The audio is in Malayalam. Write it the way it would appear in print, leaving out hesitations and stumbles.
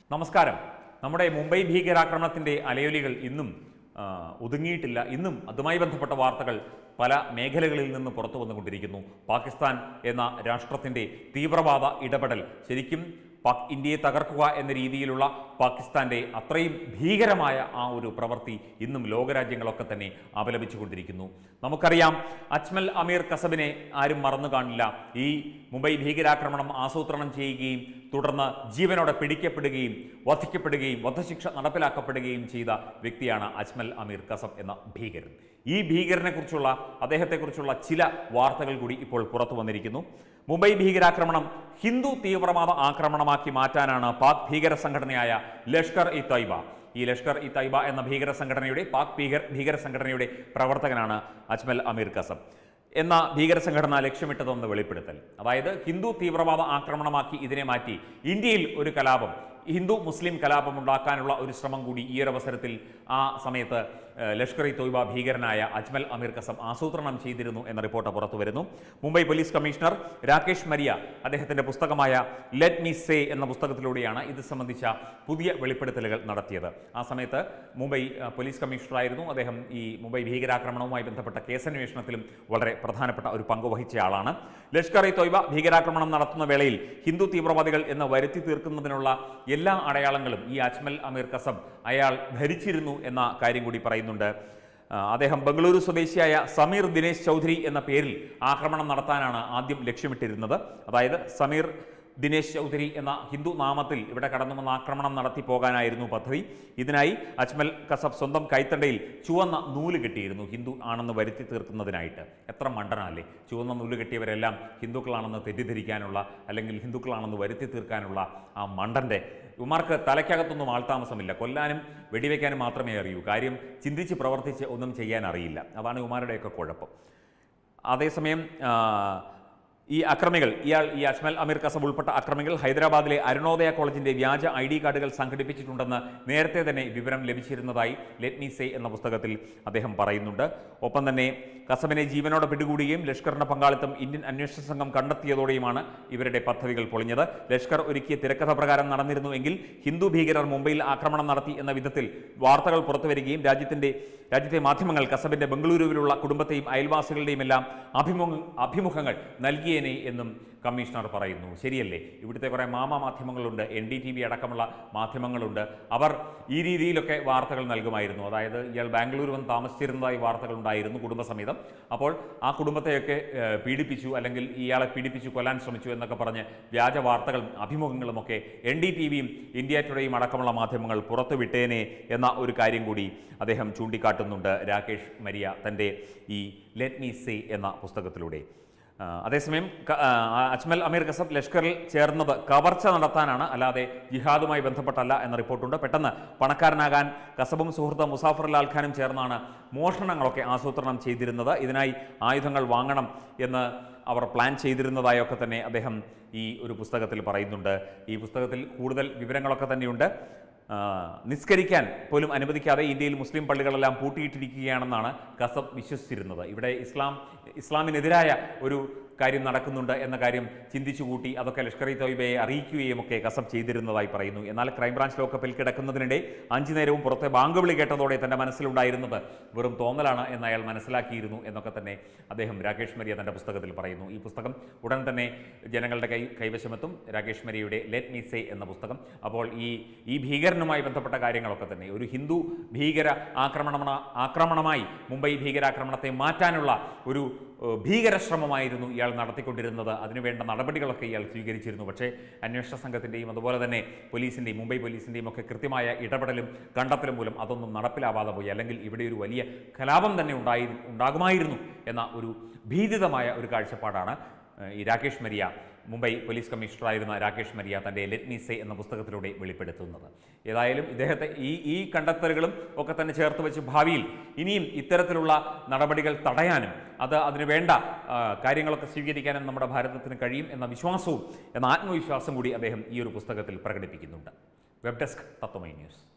നമസ്കാരം. നമ്മുടെ മുംബൈ ഭീകരാക്രമണത്തിൻ്റെ അലയൊലികൾ ഇന്നും ഒതുങ്ങിയിട്ടില്ല. ഇന്നും അതുമായി ബന്ധപ്പെട്ട വാർത്തകൾ പല മേഖലകളിൽ നിന്ന് പുറത്തു വന്നുകൊണ്ടിരിക്കുന്നു. പാകിസ്ഥാൻ എന്ന രാഷ്ട്രത്തിൻ്റെ തീവ്രവാദ ഇടപെടൽ ശരിക്കും ഇന്ത്യയെ തകർക്കുക എന്ന രീതിയിലുള്ള പാകിസ്ഥാൻ്റെ അത്രയും ഭീകരമായ ആ ഒരു പ്രവൃത്തി ഇന്നും ലോകരാജ്യങ്ങളൊക്കെ തന്നെ അപലപിച്ചുകൊണ്ടിരിക്കുന്നു. നമുക്കറിയാം, അജ്മൽ അമീർ കസബിനെ ആരും മറന്നു കാണില്ല. ഈ മുംബൈ ഭീകരാക്രമണം ആസൂത്രണം ചെയ്യുകയും തുടർന്ന് ജീവനോടെ പിടിക്കപ്പെടുകയും വധിക്കപ്പെടുകയും വധശിക്ഷ നടപ്പിലാക്കപ്പെടുകയും ചെയ്ത വ്യക്തിയാണ് അജ്മൽ അമീർ കസബ് എന്ന ഭീകരൻ. ഈ ഭീകരനെ കുറിച്ചുള്ള അദ്ദേഹത്തെക്കുറിച്ചുള്ള ചില വാർത്തകൾ കൂടി ഇപ്പോൾ പുറത്തു വന്നിരിക്കുന്നു. മുംബൈ ഭീകരാക്രമണം ഹിന്ദു തീവ്രവാദ ആക്രമണമാക്കി മാറ്റാനാണ് പാക് ഭീകര സംഘടനയായ ലഷ്കർ ഇ തൈബ. ഈ ലഷ്കർ ഇ തൈബ എന്ന ഭീകര സംഘടനയുടെ ഭീകര സംഘടനയുടെ പ്രവർത്തകനാണ് അജ്മൽ അമീർ കസബ് എന്ന ഭീകര സംഘടന ലക്ഷ്യമിട്ടതെന്ന് വെളിപ്പെടുത്തൽ. അതായത് ഹിന്ദു തീവ്രവാദ ആക്രമണമാക്കി ഇതിനെ മാറ്റി ഇന്ത്യയിൽ ഒരു കലാപം, ഹിന്ദു മുസ്ലിം കലാപം ഉണ്ടാക്കാനുള്ള ഒരു ശ്രമം കൂടി ഈ ഒരു അവസരത്തിൽ ആ സമയത്ത് ലഷ്കർ ഇ തോയ്ബ ഭീകരനായ അജ്മൽ അമീർ കസബ് ആസൂത്രണം ചെയ്തിരുന്നു എന്ന റിപ്പോർട്ട് പുറത്തു വരുന്നു. മുംബൈ പോലീസ് കമ്മീഷണർ രാകേഷ് മരിയ അദ്ദേഹത്തിൻ്റെ പുസ്തകമായ ലെറ്റ് മീ സേ എന്ന പുസ്തകത്തിലൂടെയാണ് ഇത് സംബന്ധിച്ച പുതിയ വെളിപ്പെടുത്തലുകൾ നടത്തിയത്. ആ സമയത്ത് മുംബൈ പോലീസ് കമ്മീഷണറായിരുന്നു അദ്ദേഹം. ഈ മുംബൈ ഭീകരാക്രമണവുമായി ബന്ധപ്പെട്ട കേസന്വേഷണത്തിലും വളരെ പ്രധാനപ്പെട്ട ഒരു പങ്ക് വഹിച്ച ആളാണ്. ലഷ്കർ ഇ തോയ്ബ ഭീകരാക്രമണം നടത്തുന്ന വേളയിൽ ഹിന്ദു തീവ്രവാദികൾ എന്ന് വരുത്തി തീർക്കുന്നതിനുള്ള എല്ലാ അടയാളങ്ങളും ഈ അജ്മൽ അമീർ കസബ് അയാൾ ധരിച്ചിരുന്നു എന്ന കാര്യം കൂടി പറയുന്നുണ്ട്. അദ്ദേഹം ബംഗളൂരു സ്വദേശിയായ സമീർ ദിനേശ് ചൗധരി എന്ന പേരിൽ ആക്രമണം നടത്താനാണ് ആദ്യം ലക്ഷ്യമിട്ടിരുന്നത്. അതായത് സമീർ ദിനേശ് ചൗധരി എന്ന ഹിന്ദു നാമത്തിൽ ഇവിടെ കടന്നു വന്ന ആക്രമണം നടത്തി പോകാനായിരുന്നു പദ്ധതി. ഇതിനായി അജ്മൽ കസബ് സ്വന്തം കൈത്തണ്ടയിൽ ചുവന്ന നൂല് കെട്ടിയിരുന്നു, ഹിന്ദു ആണെന്ന് വരുത്തി തീർക്കുന്നതിനായിട്ട്. എത്ര മണ്ടനല്ലേ! ചുവന്ന നൂല് കെട്ടിയവരെല്ലാം ഹിന്ദുക്കളാണെന്ന് തെറ്റിദ്ധരിക്കാനുള്ള അല്ലെങ്കിൽ ഹിന്ദുക്കളാണെന്ന് വരുത്തി തീർക്കാനുള്ള ആ മണ്ടൻ്റെ ഉമാർക്ക് തലയ്ക്കകത്തൊന്നും ആൾതാമസമില്ല. കൊല്ലാനും വെടിവെക്കാനും മാത്രമേ അറിയൂ. കാര്യം ചിന്തിച്ച് പ്രവർത്തിച്ച് ഒന്നും ചെയ്യാൻ അറിയില്ല. അതാണ് ഉമാരുടെയൊക്കെ കുഴപ്പം. അതേസമയം ഈ അക്രമികൾ ഈ അജ്മൽ അമീർ കസബ് ഉൾപ്പെട്ട അക്രമികൾ ഹൈദരാബാദിലെ അരുണോദയ കോളേജിന്റെ വ്യാജ ID കാർഡുകൾ സംഘടിപ്പിച്ചിട്ടുണ്ടെന്ന് നേരത്തെ തന്നെ വിവരം ലഭിച്ചിരുന്നതായി ലെറ്റ് മീ സേ എന്ന പുസ്തകത്തിൽ അദ്ദേഹം പറയുന്നുണ്ട്. ഒപ്പം തന്നെ കസബിനെ ജീവനോടെ പിടികൂടുകയും ലഷ്കറിന്റെ പങ്കാളിത്തം ഇന്ത്യൻ അന്വേഷണ സംഘം കണ്ടെത്തിയതോടെയുമാണ് ഇവരുടെ പദ്ധതികൾ പൊളിഞ്ഞത്. ലഷ്കർ ഒരുക്കിയ തിരക്കഥ പ്രകാരം നടന്നിരുന്നുവെങ്കിൽ ഹിന്ദു ഭീകരർ മുംബൈയിൽ ആക്രമണം നടത്തി എന്ന വിധത്തിൽ വാർത്തകൾ പുറത്തുവരികയും രാജ്യത്തെ മാധ്യമങ്ങൾ കസബിന്റെ ബംഗളൂരുവിലുള്ള കുടുംബത്തെയും അയൽവാസികളുടെയും എല്ലാം അഭിമുഖങ്ങൾ നൽകിയേനെ എന്നും കമ്മീഷണർ പറയുന്നു. ശരിയല്ലേ? ഇവിടുത്തെ കുറേ മാധ്യമങ്ങളുണ്ട്, NDTV അടക്കമുള്ള മാധ്യമങ്ങളുണ്ട്. അവർ ഈ രീതിയിലൊക്കെ വാർത്തകൾ നൽകുമായിരുന്നു. അതായത് ഇയാൾ ബാംഗ്ലൂർ വന്ന് താമസിച്ചിരുന്നതായി വാർത്തകൾ ഉണ്ടായിരുന്നു കുടുംബസമേതം. അപ്പോൾ ആ കുടുംബത്തെയൊക്കെ പീഡിപ്പിച്ചു അല്ലെങ്കിൽ ഇയാളെ പീഡിപ്പിച്ചു കൊല്ലാൻ ശ്രമിച്ചു എന്നൊക്കെ പറഞ്ഞ് വ്യാജ വാർത്തകളും അഭിമുഖങ്ങളുമൊക്കെ NDTVയും ഇന്ത്യ ടുഡേയും അടക്കമുള്ള മാധ്യമങ്ങൾ പുറത്തുവിട്ടേനെ എന്ന ഒരു കാര്യം കൂടി അദ്ദേഹം ചൂണ്ടിക്കാട്ടുന്നുണ്ട് രാകേഷ് മരിയ തൻ്റെ ഈ ലെറ്റ് മീ സേ എന്ന പുസ്തകത്തിലൂടെ. അതേസമയം അജ്മൽ അമീർ കസബ് ലഷ്കറിൽ ചേർന്നത് കവർച്ച നടത്താനാണ്, അല്ലാതെ ജിഹാദുമായി ബന്ധപ്പെട്ടല്ല എന്ന റിപ്പോർട്ടുണ്ട്. പെട്ടെന്ന് പണക്കാരനാകാൻ കസബും സുഹൃത്ത് മുസാഫർ ലാൽ ഖാനും ചേർന്നാണ് മോഷണങ്ങളൊക്കെ ആസൂത്രണം ചെയ്തിരുന്നത്. ഇതിനായി ആയുധങ്ങൾ വാങ്ങണം എന്ന് അവർ പ്ലാൻ ചെയ്തിരുന്നതായൊക്കെ തന്നെ അദ്ദേഹം ഈ ഒരു പുസ്തകത്തിൽ പറയുന്നുണ്ട്. ഈ പുസ്തകത്തിൽ കൂടുതൽ വിവരങ്ങളൊക്കെ തന്നെയുണ്ട്. നിസ്കരിക്കാൻ പോലും അനുവദിക്കാതെ ഇന്ത്യയിൽ മുസ്ലിം പള്ളികളെല്ലാം പൂട്ടിയിട്ടിരിക്കുകയാണെന്നാണ് കസബ് വിശ്വസിച്ചിരുന്നത്. ഇവിടെ ഇസ്ലാമിനെതിരായ ഒരു കാര്യം നടക്കുന്നുണ്ട് എന്ന കാര്യം ചിന്തിച്ചുകൂട്ടി അതൊക്കെ ലഷ്കർ ഇ തോയ്ബയെ അറിയിക്കുകയും ഒക്കെ കസബ് ചെയ്തിരുന്നതായി പറയുന്നു. എന്നാൽ ക്രൈംബ്രാഞ്ച് ലോക്കപ്പിൽ കിടക്കുന്നതിനിടെ 5 നേരവും പുറത്തെ ബാങ്ക് വിളി കേട്ടതോടെ തൻ്റെ മനസ്സിലുണ്ടായിരുന്നത് വെറും തോന്നലാണ് എന്ന് അയാൾ മനസ്സിലാക്കിയിരുന്നു എന്നൊക്കെ തന്നെ അദ്ദേഹം രാകേഷ് മരിയ തൻ്റെ പുസ്തകത്തിൽ പറയുന്നു. ഈ പുസ്തകം ഉടൻ തന്നെ ജനങ്ങളുടെ കൈവശമെത്തും, രാകേഷ് മരിയയുടെ ലെറ്റ് മീ സേ എന്ന പുസ്തകം. അപ്പോൾ ഈ ഭീകരനുമായി ബന്ധപ്പെട്ട കാര്യങ്ങളൊക്കെ തന്നെ ഒരു ഹിന്ദു ഭീകര ആക്രമണമായി മുംബൈ ഭീകരാക്രമണത്തെ മാറ്റാനുള്ള ഒരു ഭീകരശ്രമമായിരുന്നു ഇയാൾ നടത്തിക്കൊണ്ടിരുന്നത്. അതിനുവേണ്ട നടപടികളൊക്കെ ഇയാൾ സ്വീകരിച്ചിരുന്നു. പക്ഷേ അന്വേഷണ സംഘത്തിൻ്റെയും അതുപോലെ തന്നെ പോലീസിൻ്റെയും മുംബൈ പോലീസിൻ്റെയും ഒക്കെ കൃത്യമായ ഇടപെടലും കണ്ടെത്തലും മൂലം അതൊന്നും നടപ്പിലാവാതെ പോയി. അല്ലെങ്കിൽ ഇവിടെ ഒരു വലിയ കലാപം തന്നെ ഉണ്ടാകുമായിരുന്നു എന്ന ഒരു ഭീതിതമായ ഒരു കാഴ്ചപ്പാടാണ് ഈ രാകേഷ് മരിയ, മുംബൈ പോലീസ് കമ്മീഷണറായിരുന്ന രാകേഷ് മരിയ തൻ്റെ ലെറ്റ് മീ സേ എന്ന പുസ്തകത്തിലൂടെ വെളിപ്പെടുത്തുന്നത്. ഏതായാലും ഇദ്ദേഹത്തെ ഈ കണ്ടെത്തലുകളും ഒക്കെ തന്നെ ചേർത്ത് വെച്ച് ഭാവിയിൽ ഇനിയും ഇത്തരത്തിലുള്ള നടപടികൾ തടയാനും അതിനു വേണ്ട കാര്യങ്ങളൊക്കെ സ്വീകരിക്കാനും നമ്മുടെ ഭാരതത്തിന് കഴിയും എന്ന വിശ്വാസവും എന്ന ആത്മവിശ്വാസം കൂടി അദ്ദേഹം ഈ ഒരു പുസ്തകത്തിൽ പ്രകടിപ്പിക്കുന്നുണ്ട്. Web desk Tattwamayi news.